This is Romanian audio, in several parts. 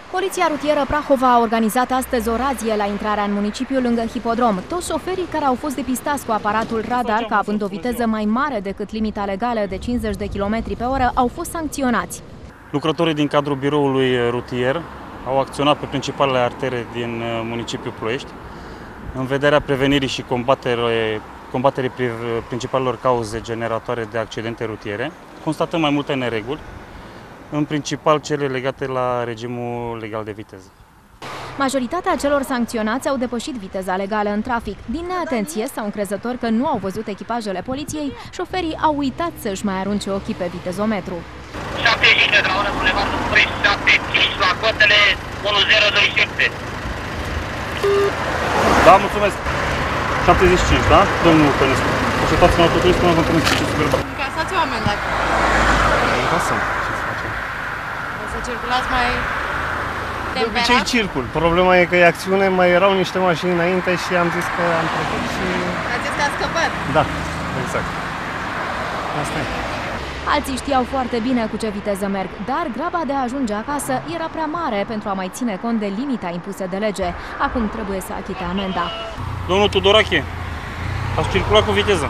Poliția rutieră Prahova a organizat astăzi o razie la intrarea în municipiu lângă hipodrom. Toți șoferii care au fost depistați cu aparatul radar, ca având o viteză mai mare decât limita legală de 50 de km pe oră, au fost sancționați. Lucrătorii din cadrul biroului rutier au acționat pe principalele artere din municipiul Ploiești în vederea prevenirii și combaterii principalelor cauze generatoare de accidente rutiere. Constatăm mai multe nereguli, în principal cele legate la regimul legal de viteză. Majoritatea celor sancționați au depășit viteza legală în trafic. Din neatenție sau încrezători că nu au văzut echipajele poliției, șoferii au uitat să-și mai arunce ochii pe vitezometru. 70 de la oră, bulevardul București, 75 la cotele 1027. Da, mulțumesc. 75, da? Domnul Pănescu. Așteptați în autoturism până vă întâlniți ce super bani. Încasați oameni dacă... Încasăm. Ce să facem? O să circulați mai... De obicei circul. Problema e că e acțiune, mai erau niște mașini înainte și am zis că am trecut și... Ați zis că a scăpat? Da, exact. Asta e. Alții știau foarte bine cu ce viteză merg, dar graba de a ajunge acasă era prea mare pentru a mai ține cont de limita impusă de lege. Acum trebuie să achite amenda. Domnul Tudorache, ați circulat cu viteză.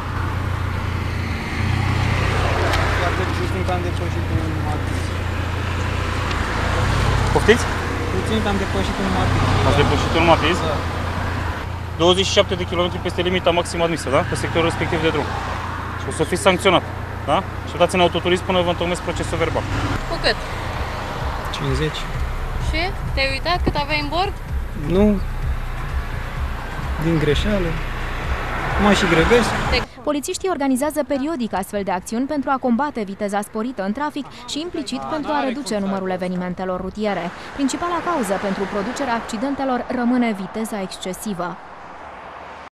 Foarte puțin că am depășit un matiz. Poftiți? Puțin că am depășit un matiz. Ați depășit un matiz? Da. 27 de km peste limita maximă admisă, da? Pe sectorul respectiv de drum. Și o să fiți sancționat, da? Și dați în autoturism până vă întocmesc procesul verbal. Cu cât? 50. Și? Te-ai uitat cât aveai în bord? Nu. Din greșeală. Mă și grăbesc. Polițiștii organizează periodic astfel de acțiuni pentru a combate viteza sporită în trafic și implicit pentru a reduce numărul evenimentelor rutiere. Principala cauză pentru producerea accidentelor rămâne viteza excesivă.